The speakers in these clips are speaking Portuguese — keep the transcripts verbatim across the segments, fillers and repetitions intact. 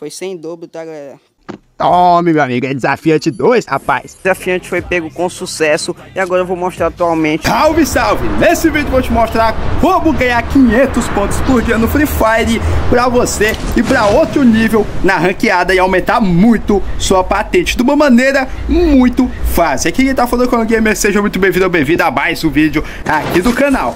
Foi sem dobro, tá, galera? Tome, meu amigo, é desafiante dois, rapaz. O desafiante foi pego com sucesso e agora eu vou mostrar atualmente. Salve, salve! Nesse vídeo vou te mostrar como ganhar quinhentos pontos por dia no Free Fire pra você e pra outro nível na ranqueada e aumentar muito sua patente de uma maneira muito fácil. Aqui quem tá falando com o Gamer, seja muito bem-vindo ou bem-vinda a mais um vídeo aqui do canal.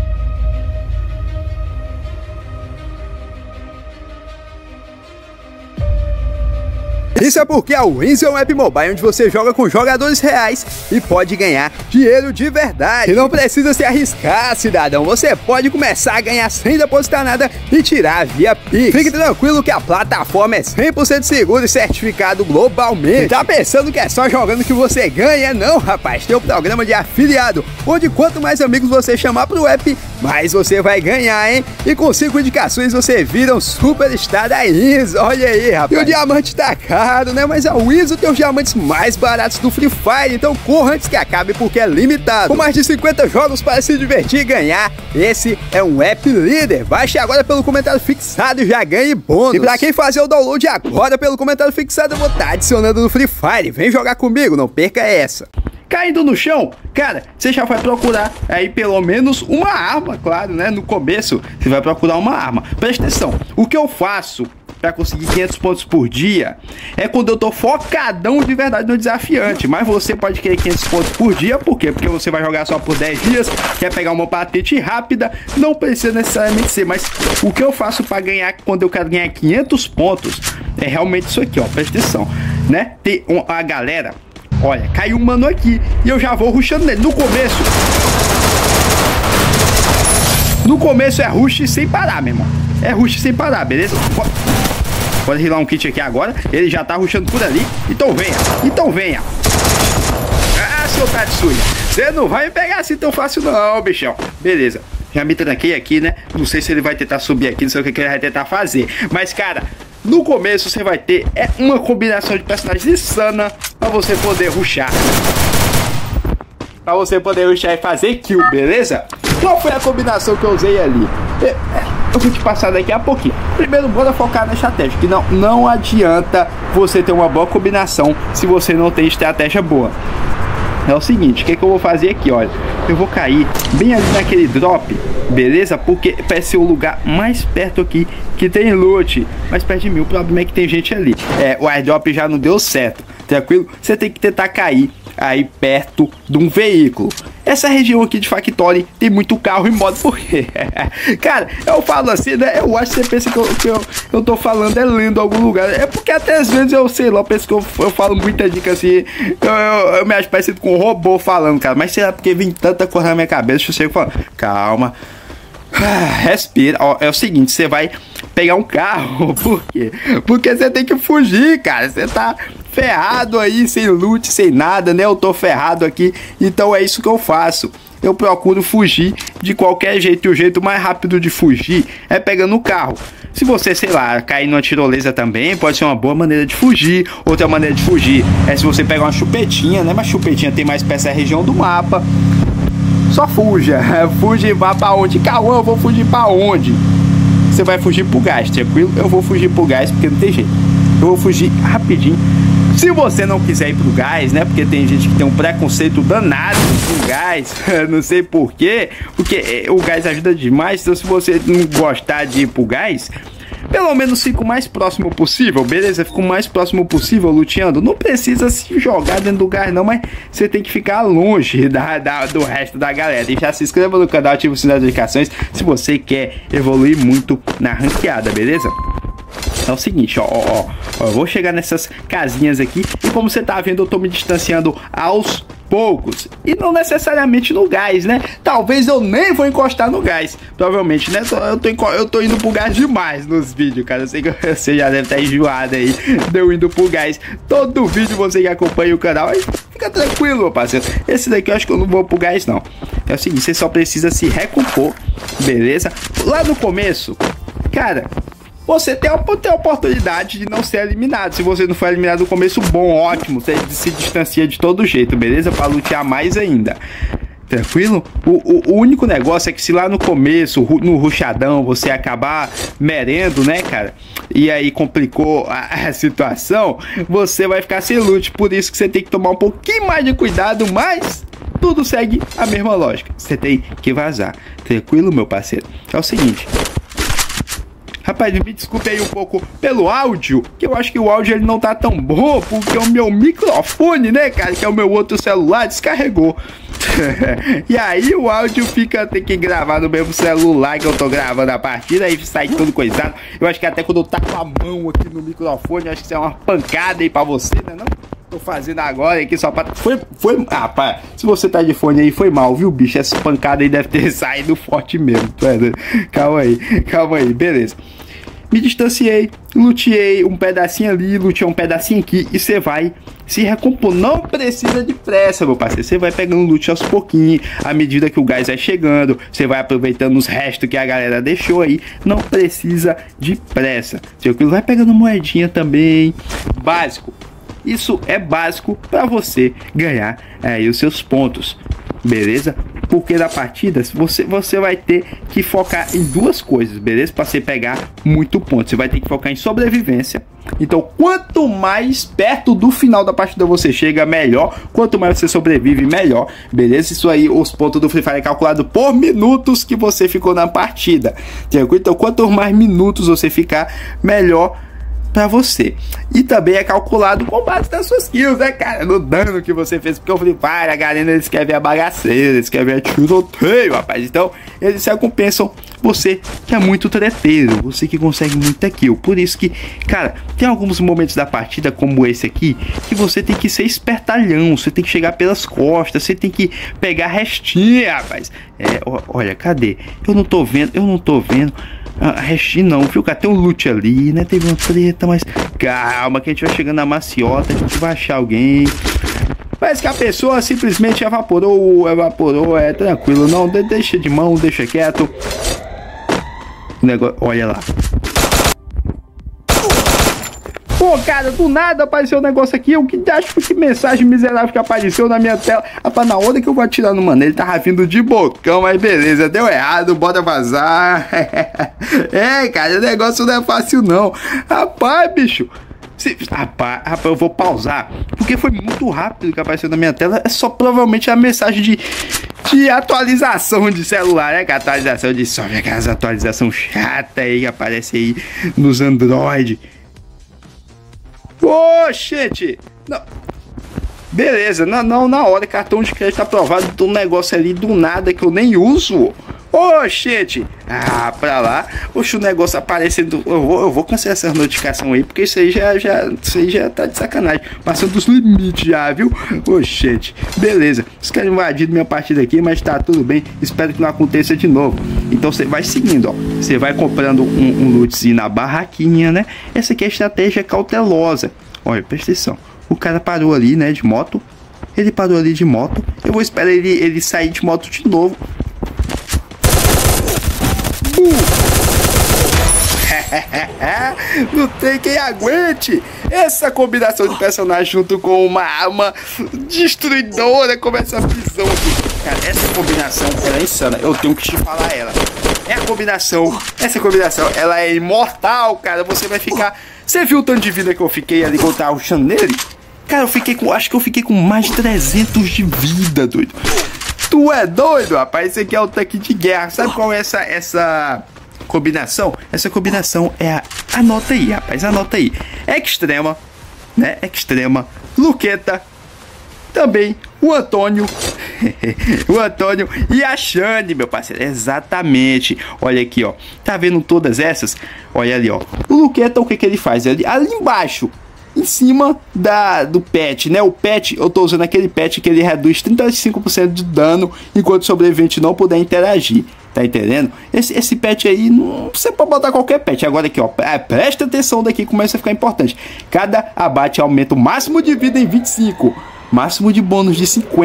Isso é porque a Wins é um app mobile onde você joga com jogadores reais e pode ganhar dinheiro de verdade. E não precisa se arriscar, cidadão. Você pode começar a ganhar sem depositar nada e tirar via Pix. Fique tranquilo que a plataforma é cem por cento segura e certificado globalmente. Tá pensando que é só jogando que você ganha? Não, rapaz. Tem um programa de afiliado, onde quanto mais amigos você chamar pro app, mais você vai ganhar, hein? E com cinco indicações você vira um superstar da Wins. Olha aí, rapaz. E o diamante tá caro, né? Mas a Wins tem os diamantes mais baratos do Free Fire, então corra antes que acabe porque é limitado. Com mais de cinquenta jogos para se divertir e ganhar, esse é um app líder. Baixe agora pelo comentário fixado e já ganhe bônus. E pra quem fazer o download agora pelo comentário fixado, eu vou estar adicionando no Free Fire. Vem jogar comigo, não perca essa. Caindo no chão, cara, você já vai procurar aí pelo menos uma arma, claro, né? No começo, você vai procurar uma arma. Presta atenção, o que eu faço para conseguir quinhentos pontos por dia é quando eu tô focadão de verdade no desafiante. Mas você pode querer quinhentos pontos por dia, por quê? Porque você vai jogar só por dez dias, quer pegar uma patente rápida, não precisa necessariamente ser. Mas o que eu faço para ganhar, quando eu quero ganhar quinhentos pontos, é realmente isso aqui, ó, presta atenção, né? Tem um, a galera, olha, caiu um mano aqui e eu já vou rushando nele. No começo, no começo é rush sem parar, meu irmão. É rush sem parar, beleza? Pode rilar um kit aqui agora. Ele já tá rushando por ali. Então venha, então venha. Ah, seu Tatsuya, você não vai me pegar assim tão fácil não, bichão. Beleza, já me tranquei aqui, né? Não sei se ele vai tentar subir aqui, não sei o que ele vai tentar fazer. Mas, cara, no começo você vai ter é uma combinação de personagens insana pra você poder rushar. Pra você poder rushar e fazer kill, beleza? Qual foi a combinação que eu usei ali? Eu, eu vou te passar daqui a pouquinho. Primeiro, bora focar na estratégia, que não, não adianta você ter uma boa combinação se você não tem estratégia boa. É o seguinte, o que, que eu vou fazer aqui, olha. Eu vou cair bem ali naquele drop, beleza? Porque parece ser o lugar mais perto aqui que tem loot. Mais perto de mim, o problema é que tem gente ali. É, o airdrop já não deu certo, tranquilo? Você tem que tentar cair aí perto de um veículo. Essa região aqui de Factory tem muito carro e moto, porque cara, eu falo assim, né? Eu acho que você pensa que eu, que eu, eu tô falando é lendo em algum lugar. É porque até às vezes eu sei lá, eu penso que eu, eu falo muita dica assim. Eu, eu, eu me acho parecido com um robô falando, cara. Mas será porque vem tanta coisa na minha cabeça que eu chego falando, calma. Respira, ó, é o seguinte, você vai pegar um carro. Por quê? Porque você tem que fugir, cara. Você tá ferrado aí, sem loot, sem nada, né? Eu tô ferrado aqui, então é isso que eu faço. Eu procuro fugir de qualquer jeito. E o jeito mais rápido de fugir é pegando o carro. Se você, sei lá, cair numa tirolesa também, pode ser uma boa maneira de fugir. Outra maneira de fugir é se você pegar uma chupetinha, né? Mas chupetinha tem mais pra essa região do mapa. Só fuja, fuja e vá pra onde? Cauã, eu vou fugir pra onde? Você vai fugir pro gás, tranquilo? Eu vou fugir pro gás porque não tem jeito. Eu vou fugir rapidinho. Se você não quiser ir pro gás, né? Porque tem gente que tem um preconceito danado com gás. Não sei porquê. Porque o gás ajuda demais. Então se você não gostar de ir pro gás, pelo menos fica o mais próximo possível, beleza? Fica o mais próximo possível luteando. Não precisa se jogar dentro do gás não, mas você tem que ficar longe da, da, do resto da galera. E já se inscreva no canal, ative o sininho das notificações se você quer evoluir muito na ranqueada, beleza? É o seguinte, ó, ó, ó, eu vou chegar nessas casinhas aqui e como você tá vendo, eu tô me distanciando aos poucos e não necessariamente no gás, né? Talvez eu nem vou encostar no gás, provavelmente, né? Eu tô, eu tô indo pro gás demais nos vídeos, cara. Eu sei que você já deve estar enjoado aí de eu indo pro gás. Todo vídeo você que acompanha o canal, aí fica tranquilo, meu parceiro. Esse daqui eu acho que eu não vou pro gás, não. É o seguinte, você só precisa se recompor, beleza? Lá no começo, cara, você tem a, tem a oportunidade de não ser eliminado. Se você não for eliminado no começo, bom, ótimo. Você se distancia de todo jeito, beleza? Para lutear mais ainda. Tranquilo? O, o, o único negócio é que se lá no começo, no rushadão, você acabar merendo, né, cara? E aí complicou a, a situação, você vai ficar sem loot. Por isso que você tem que tomar um pouquinho mais de cuidado, mas tudo segue a mesma lógica. Você tem que vazar. Tranquilo, meu parceiro? É o seguinte... Rapaz, me desculpe aí um pouco pelo áudio, que eu acho que o áudio ele não tá tão bom, porque o meu microfone, né, cara, que é o meu outro celular, descarregou. E aí o áudio fica, tem que gravar no mesmo celular que eu tô gravando a partida, aí sai tudo coisado. Eu acho que até quando eu taco a mão aqui no microfone, eu acho que isso é uma pancada aí pra você, né, não? Tô fazendo agora aqui só pra... Foi, foi... Ah, pá, se você tá de fone aí, foi mal, viu, bicho? Essa pancada aí deve ter saído forte mesmo. Calma aí, calma aí, beleza. Me distanciei, luteei um pedacinho ali, luteei um pedacinho aqui e você vai se recompor. Não precisa de pressa, meu parceiro. Você vai pegando loot aos pouquinhos, à medida que o gás vai chegando. Você vai aproveitando os restos que a galera deixou aí. Não precisa de pressa. Tranquilo? Vai pegando moedinha também. Básico. Isso é básico para você ganhar aí os seus pontos, beleza? Porque na partida você, você vai ter que focar em duas coisas, beleza? Para você pegar muito ponto, você vai ter que focar em sobrevivência. Então, quanto mais perto do final da partida você chega, melhor. Quanto mais você sobrevive, melhor, beleza? Isso aí, os pontos do Free Fire é calculado por minutos que você ficou na partida, tranquilo? Então, quanto mais minutos você ficar, melhor pra você. E também é calculado com base nas suas kills, né, cara? No dano que você fez, porque o Free Fire, a galera, eles querem ver a bagaceira, eles querem ver a tiroteio, rapaz. Então, eles se recompensam você que é muito treteiro, você que consegue muita kill. Por isso que, cara, tem alguns momentos da partida, como esse aqui, que você tem que ser espertalhão, você tem que chegar pelas costas, você tem que pegar restinha, rapaz. É, olha, cadê? Eu não tô vendo, eu não tô vendo. Ah, restinho não, viu, cara? Tem um loot ali, né? Teve uma treta, mas calma que a gente vai chegando na maciota, a gente vai achar alguém. Parece que a pessoa simplesmente evaporou, evaporou, é tranquilo, não, deixa de mão, deixa quieto. O negócio, olha lá. Pô, cara, do nada apareceu um negócio aqui. Eu que acho que mensagem miserável que apareceu na minha tela. Rapaz, na hora que eu vou atirar no mano, ele tava vindo de bocão, mas beleza, deu errado, bora vazar. É, cara, o negócio não é fácil não. Rapaz, bicho. Se, rapaz, rapaz, eu vou pausar, porque foi muito rápido que apareceu na minha tela. É só provavelmente a mensagem de, de atualização de celular, né? Que atualização de software, aquelas atualizações chatas aí que aparece aí nos Android. Ô, gente! Não. Beleza, não, não, na hora, cartão de crédito aprovado do negócio ali do nada que eu nem uso. Ô, gente! Ah, pra lá. Oxe, o negócio aparecendo. Eu vou, eu vou cancelar essa notificação aí, porque isso aí já, já, isso aí já tá de sacanagem. Passando dos limites já, viu? Ô, gente. Beleza. Os caras invadiram minha partida aqui, mas tá tudo bem. Espero que não aconteça de novo. Então você vai seguindo, ó. Você vai comprando um, um lootzinho na barraquinha, né? Essa aqui é a estratégia cautelosa. Olha, presta atenção. O cara parou ali, né, de moto. Ele parou ali de moto. Eu vou esperar ele, ele sair de moto de novo. Não tem quem aguente essa combinação de personagem junto com uma arma destruidora como essa visão aqui. Cara, essa combinação, ela é insana. Eu tenho que te falar ela. É a combinação, essa combinação, ela é imortal, cara. Você vai ficar... Você viu o tanto de vida que eu fiquei ali quando tava rushando nele? Cara, eu fiquei com... Acho que eu fiquei com mais de trezentos de vida, doido. Tu é doido, rapaz? Esse aqui é o tanque de guerra. Sabe qual é essa, essa combinação? Essa combinação é a... Anota aí, rapaz, anota aí. Extrema, né? Extrema, Luqueta, também o Antônio, o Antônio e a Xande, meu parceiro. Exatamente. Olha aqui, ó. Tá vendo todas essas? Olha ali, ó. O Luqueta, o que que ele faz? Ali, ali embaixo, em cima da, do pet, né? O pet, eu tô usando aquele pet que ele reduz trinta e cinco por cento de dano enquanto o sobrevivente não puder interagir. Tá entendendo? Esse, esse pet aí, não, você pode botar qualquer pet. Agora aqui, ó, presta atenção daqui, começa a ficar importante. Cada abate aumenta o máximo de vida em vinte e cinco. Máximo de bônus de cinquenta.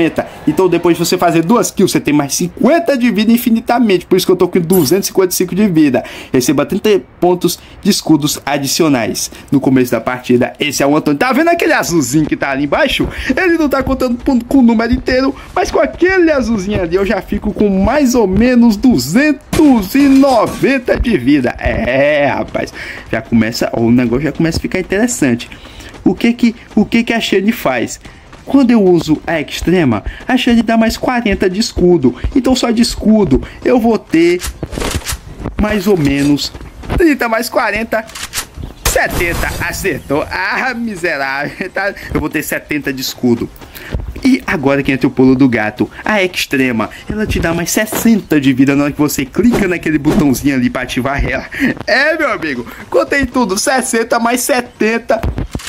Então depois de você fazer duas kills, você tem mais cinquenta de vida infinitamente. Por isso que eu tô com duzentos e cinquenta e cinco de vida. Receba trinta pontos de escudos adicionais no começo da partida. Esse é o Antônio. Tá vendo aquele azulzinho que tá ali embaixo? Ele não tá contando com o número inteiro, mas com aquele azulzinho ali eu já fico com mais ou menos duzentos e noventa de vida. É, rapaz, já começa, o negócio já começa a ficar interessante. O que que, o que que a Shane faz? Quando eu uso a extrema, a Shane dá mais quarenta de escudo. Então só de escudo eu vou ter mais ou menos trinta mais quarenta, setenta. Acertou. Ah, miserável. Tá? Eu vou ter setenta de escudo. E agora que entra o pulo do gato, a extrema, ela te dá mais sessenta de vida na hora que você clica naquele botãozinho ali para ativar ela. É, meu amigo, contei tudo, sessenta mais setenta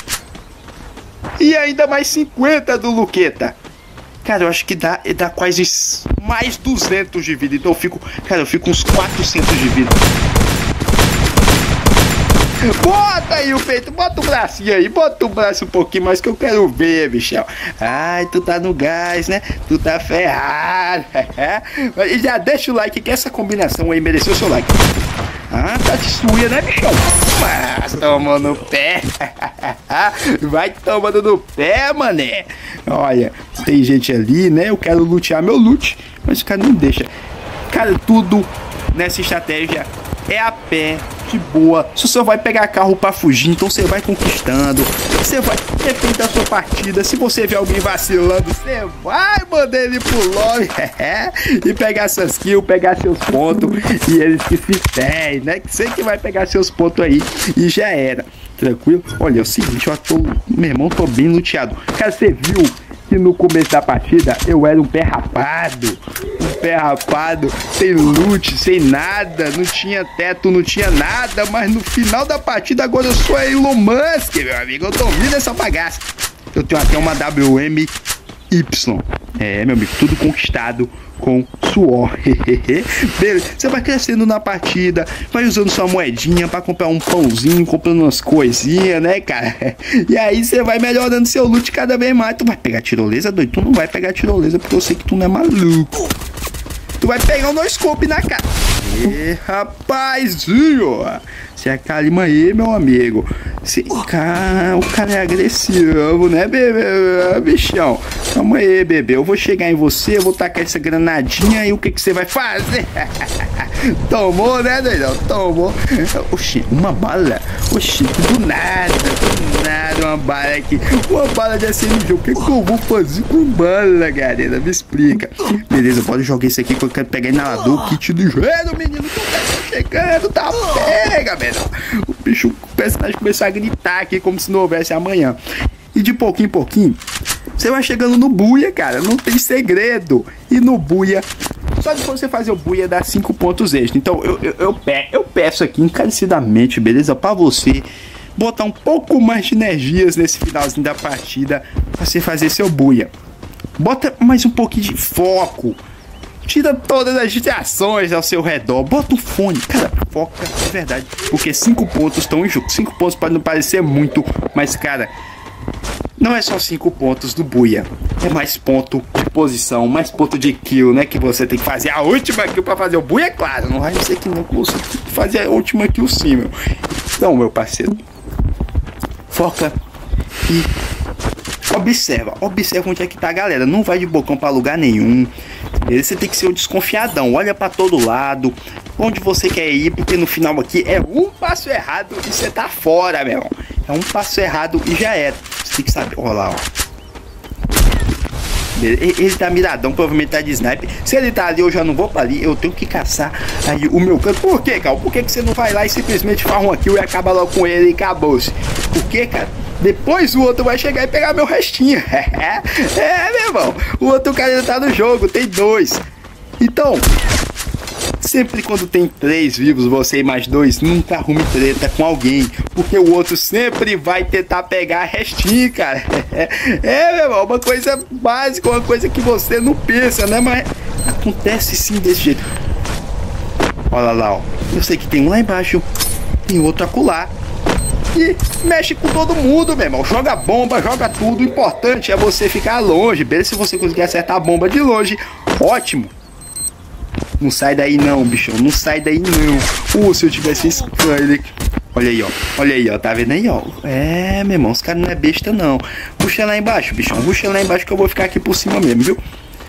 e ainda mais cinquenta do Luqueta. Cara, eu acho que dá, dá quase mais duzentos de vida, então eu fico, cara, eu fico uns quatrocentos de vida. Bota aí o peito, bota o bracinho aí, bota o braço um pouquinho mais que eu quero ver, bichão. Ai, tu tá no gás, né? Tu tá ferrado. E já deixa o like que essa combinação aí mereceu o seu like. Ah, tá de suia, né, bichão? Mas toma no pé. Vai tomando no pé, mané. Olha, tem gente ali, né? Eu quero lutear meu loot, mas o cara não deixa. Cara, tudo nessa estratégia é a pé, de boa. Você só vai pegar carro pra fugir, então você vai conquistando. Você vai, depende da sua partida. Se você ver alguém vacilando, você vai mandar ele pro lobby e pegar suas kills, pegar seus pontos. E eles que se ferem, né? Que você que vai pegar seus pontos aí e já era. Tranquilo? Olha, é o seguinte, eu tô, meu irmão, tô bem luteado. Cara, você viu que no começo da partida eu era um pé rapado, um pé rapado, sem loot, sem nada, não tinha teto, não tinha nada, mas no final da partida agora eu sou Elon Musk, meu amigo, eu domino essa bagaça. Eu tenho até uma W M Y, é, meu amigo, tudo conquistado com suor. Beleza, você vai crescendo na partida, vai usando sua moedinha pra comprar um pãozinho, comprando umas coisinhas, né, cara? E aí você vai melhorando seu loot cada vez mais. Tu vai pegar tirolesa, doido? Tu não vai pegar tirolesa porque eu sei que tu não é maluco. Tu vai pegar um no-scope na cara. E rapazinho, se acalma aí, meu amigo. Se, cara, o cara é agressivo, né, bebê? Bichão, calma aí, bebê. Eu vou chegar em você, eu vou tacar essa granadinha e o que que você vai fazer? Tomou, né, doidão? Tomou. Oxi, uma bala. Oxi, do nada, do nada, uma bala aqui. Uma bala de S M G. O que que eu vou fazer com bala, galera? Me explica. Beleza, pode jogar isso aqui que eu quero pegar inalador, kit de gelo, menino. Tô chegando, tá pega, velho. O bicho, o personagem começou a gritar aqui como se não houvesse amanhã. E de pouquinho em pouquinho, você vai chegando no buia, cara. Não tem segredo. E no buia, só depois você fazer o buia dá cinco pontos extra. Então eu, eu, eu, pe eu peço aqui encarecidamente, beleza? Pra você botar um pouco mais de energias nesse finalzinho da partida pra você fazer seu buia. Bota mais um pouquinho de foco. Tira todas as distrações ao seu redor. Bota o fone. Cara, foca de verdade. Porque cinco pontos estão em jogo. cinco pontos pode não parecer muito, mas, cara, não é só cinco pontos do buia. É mais ponto de posição, mais ponto de kill, né? Que você tem que fazer a última kill pra fazer o buia, é claro. Não vai ser que não, você tem que fazer a última kill sim, meu. Então, meu parceiro, foca e observa. Observa onde é que tá a galera. Não vai de bocão pra lugar nenhum. Você tem que ser um desconfiadão. Olha pra todo lado, onde você quer ir, porque no final aqui é um passo errado e você tá fora, meu irmão. É um passo errado e já era. Você tem que saber. Olha lá, ó. Ele, ele tá miradão, provavelmente tá de sniper. Se ele tá ali, eu já não vou pra ali. Eu tenho que caçar aí o meu canto. Por que, cara? Por que, que você não vai lá e simplesmente faz um kill e acaba logo com ele e acabou-se? Por que, cara? Depois o outro vai chegar e pegar meu restinho. É, meu irmão. O outro cara ainda tá no jogo, tem dois. Então, sempre quando tem três vivos, você e mais dois, nunca arrume treta com alguém. Porque o outro sempre vai tentar pegar restinho, cara. É, meu irmão, uma coisa básica, uma coisa que você não pensa, né? Mas acontece sim desse jeito. Olha lá, ó. Eu sei que tem um lá embaixo, tem outro acolá. e mexe com todo mundo, meu irmão. Joga bomba, joga tudo. O importante é você ficar longe, beleza? Se você conseguir acertar a bomba de longe, ótimo. Não sai daí não, bichão. Não sai daí não. Uh, se eu tivesse Skyler. Olha aí, ó. Olha aí, ó. Tá vendo aí, ó? É, meu irmão. Os caras não é besta, não. Puxa lá embaixo, bichão. Puxa lá embaixo que eu vou ficar aqui por cima mesmo, viu?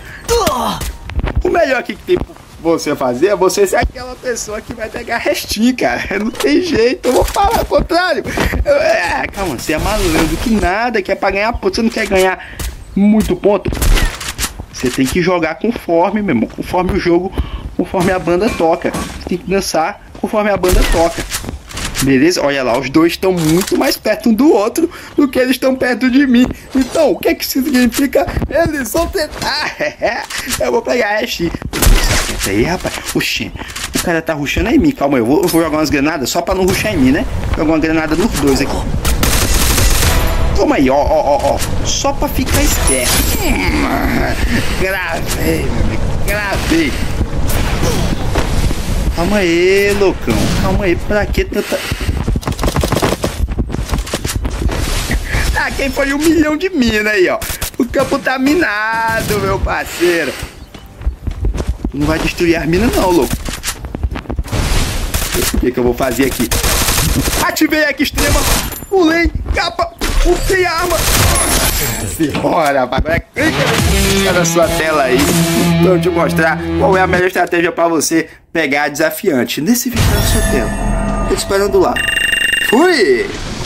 O melhor aqui que tem pra você fazer é você ser aquela pessoa que vai pegar restinho, cara. Não tem jeito. Eu vou falar o contrário. É, calma. Você é malandro que nada. Que é pra ganhar ponto. Você não quer ganhar muito ponto? Você tem que jogar conforme, meu irmão. Conforme o jogo, conforme a banda toca. Você tem que dançar conforme a banda toca. Beleza? Olha lá, os dois estão muito mais perto um do outro do que eles estão perto de mim. Então, o que é que significa? Eles vão tentar. Eu vou pegar a Ashe. Isso aí, rapaz. Oxê, o cara tá rushando em mim. Calma aí, eu vou, eu vou jogar umas granadas só pra não rushar em mim, né? Vou jogar uma granada nos dois aqui. Toma aí, ó, ó, ó, ó. Só pra ficar esperto. Hum, gravei, meu amigo. Gravei. Calma aí, loucão. Calma aí, pra que tanta... Ah, quem foi um milhão de mina aí, ó. O campo tá minado, meu parceiro. Não vai destruir as minas não, louco. O que que eu vou fazer aqui? Ativei a extrema. Pulei, capa. Pulei a arma. Bora, agora clica na sua tela aí pra eu te mostrar qual é a melhor estratégia pra você pegar desafiante. Nesse vídeo na sua tela. Tô te esperando lá. Fui!